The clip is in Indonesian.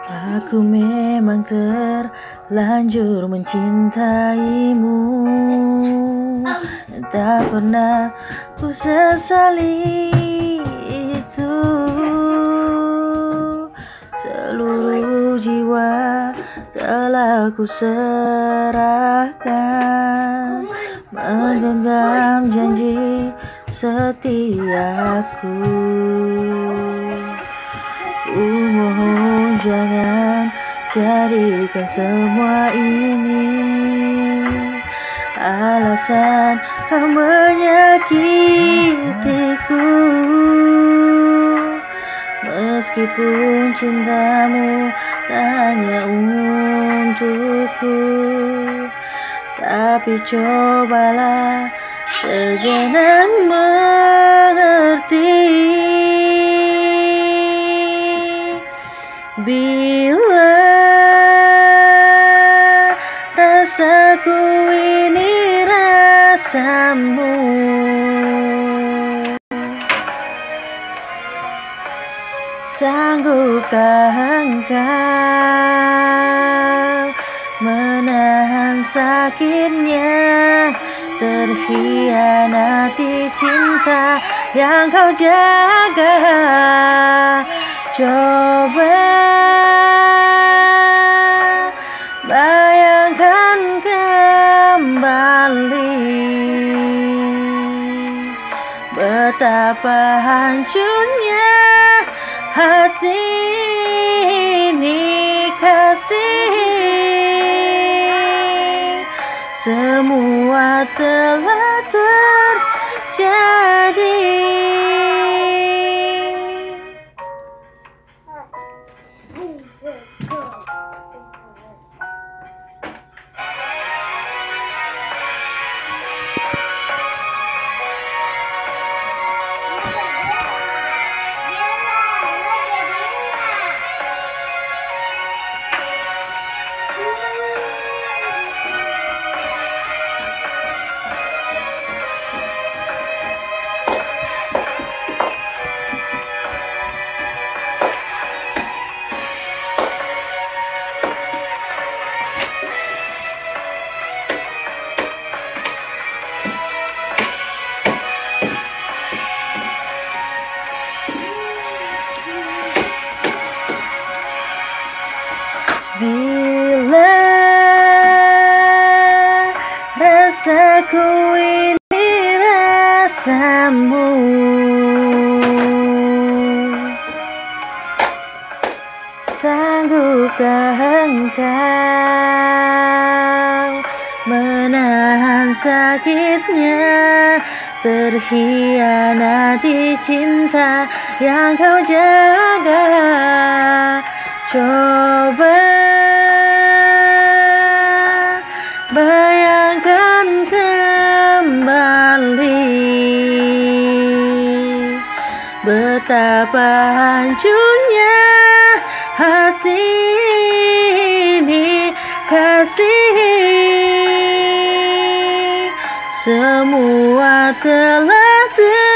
Aku memang terlanjur mencintaimu, tak pernah ku sesali itu. Seluruh jiwa telah ku serahkan, menggenggam janji setiaku. Ku mohon jangan jadikan semua ini alasan kau menyakitiku. Meskipun cintamu tak hanya untukku, tapi cobalah sejenak mengerti. Bila rasaku ini rasamu, sanggupkah engkau menahan sakitnya, terhianati cinta yang kau jaga? Coba bayangkan kembali betapa hancurnya hati ini, kasih. Semua telah terjadi. Bila rasaku ini rasamu, sanggupkah engkau menahan sakitnya, terhianati cinta yang kau jaga? Coba bayangkan kembali betapa hancurnya hati ini, kasih. Semua telah terjadi.